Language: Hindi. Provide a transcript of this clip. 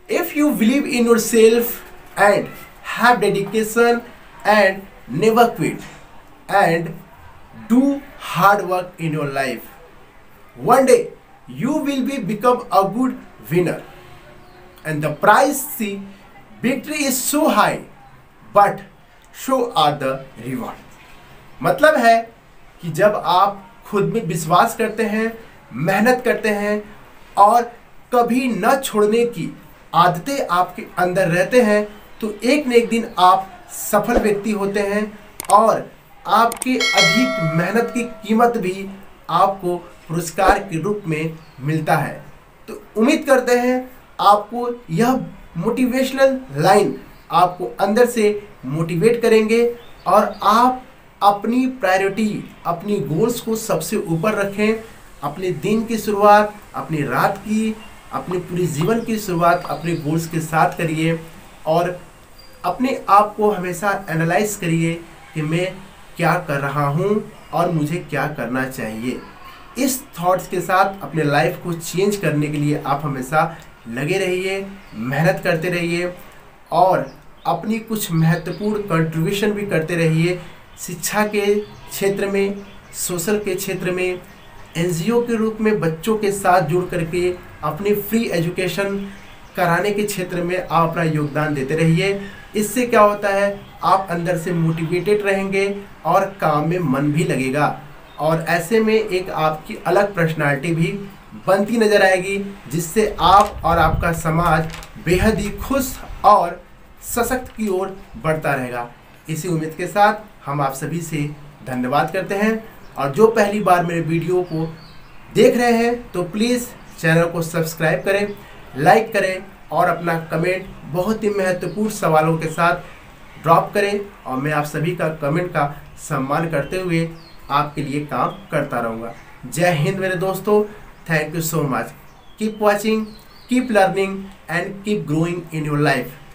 If you believe in yourself and have dedication and never quit and do hard work in your life, one day you will be become a good winner. And the price, see, victory is so high, but so are the reward. मतलब है कि जब आप खुद में विश्वास करते हैं, मेहनत करते हैं और कभी न छोड़ने की आदतें आपके अंदर रहते हैं, तो एक न एक दिन आप सफल व्यक्ति होते हैं और आपके अधिक मेहनत की कीमत भी आपको पुरस्कार के रूप में मिलता है। तो उम्मीद करते हैं आपको यह मोटिवेशनल लाइन आपको अंदर से मोटिवेट करेंगे और आप अपनी प्रायोरिटी, अपनी गोल्स को सबसे ऊपर रखें। अपने दिन की शुरुआत, अपनी रात की, अपने पूरे जीवन की शुरुआत अपने गोल्स के साथ करिए और अपने आप को हमेशा एनालाइज करिए कि मैं क्या कर रहा हूँ और मुझे क्या करना चाहिए। इस थॉट्स के साथ अपने लाइफ को चेंज करने के लिए आप हमेशा लगे रहिए, मेहनत करते रहिए और अपनी कुछ महत्वपूर्ण कंट्रीब्यूशन भी करते रहिए। शिक्षा के क्षेत्र में, सोशल के क्षेत्र में, एनजीओ के रूप में बच्चों के साथ जुड़ करके अपनी फ्री एजुकेशन कराने के क्षेत्र में आप अपना योगदान देते रहिए। इससे क्या होता है, आप अंदर से मोटिवेटेड रहेंगे और काम में मन भी लगेगा और ऐसे में एक आपकी अलग पर्सनालिटी भी बनती नजर आएगी, जिससे आप और आपका समाज बेहद ही खुश और सशक्त की ओर बढ़ता रहेगा। इसी उम्मीद के साथ हम आप सभी से धन्यवाद करते हैं और जो पहली बार मेरे वीडियो को देख रहे हैं तो प्लीज़ चैनल को सब्सक्राइब करें, लाइक करें और अपना कमेंट बहुत ही महत्वपूर्ण सवालों के साथ ड्रॉप करें और मैं आप सभी का कमेंट का सम्मान करते हुए आपके लिए काम करता रहूँगा। जय हिंद मेरे दोस्तों, thank you so much. Keep watching, keep learning and keep growing in your life.